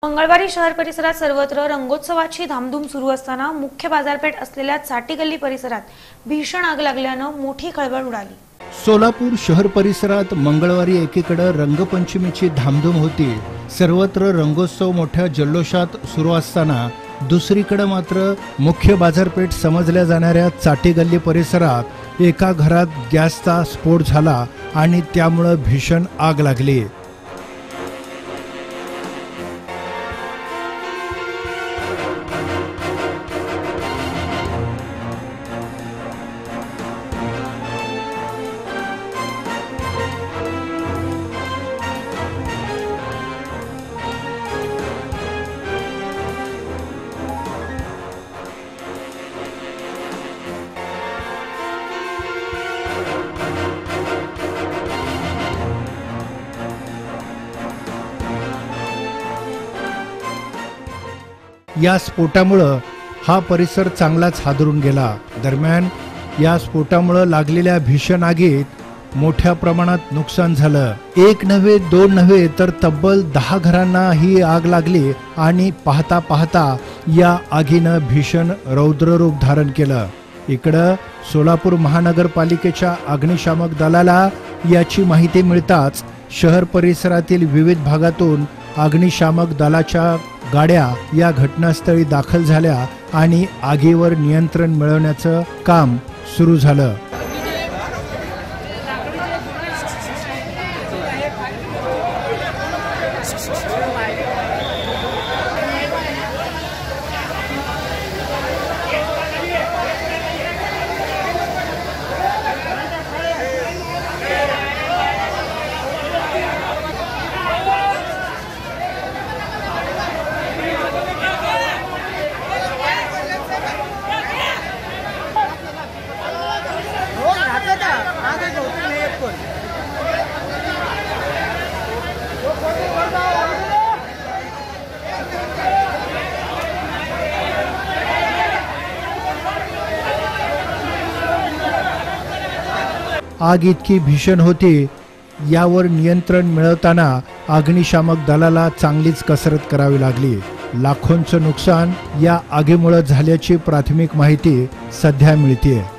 मंगळवारी शहर परिसरात सर्वत्र रंगोत्सवाची धामधूम सुरू असताना मुख्य बाजारपेठ असलेल्या चाटी गल्ली परिसरात भीषण आग लागल्यानं मोठी खळबळ उडाली। सोलापूर शहर परिसरात मंगळवारी एकीकडे रंगपंचमीची धामधूम होती, सर्वत्र रंगोत्सव मोठ्या जल्लोषात सुरू असताना दुसरीकडे मात्र मुख्य बाजारपेठ समजल्या जाणाऱ्या चाटी गल्ली परिसरात एका घरात गॅसचा स्फोट झाला आणि त्यामुळे भीषण आग लागली। या स्फोटामुळे हा परिसर चांगलाच हादरून गेला। दरम्यान या स्फोटामुळे लागलेल्या भीषण आगीत मोठ्या प्रमाणात नुकसान झालं। एक नव्हे दोन नव्हे तर तब्बल 10 घरांना ही आग लागली आणि पाहता पाहता या आगीनं भीषण रौद्ररूप धारण केलं। इकडं सोलापूर महानगरपालिकेच्या अग्निशामक दलाला याची माहिती मिळताच शहर परिसरातील विविध भागातून अग्निशामक दलाच्या गाड्या या घटनास्थळी दाखल झाल्या आणि आगीवर नियंत्रण मिळवण्याचं काम सुरू झालं। आग इतकी भीषण होती, यावर नियंत्रण मिळवताना अग्निशामक दलाला चांगलीच कसरत करावी लागली। लाखोंचं नुकसान या आगीमुळे झाल्याची प्राथमिक माहिती सध्या मिळते।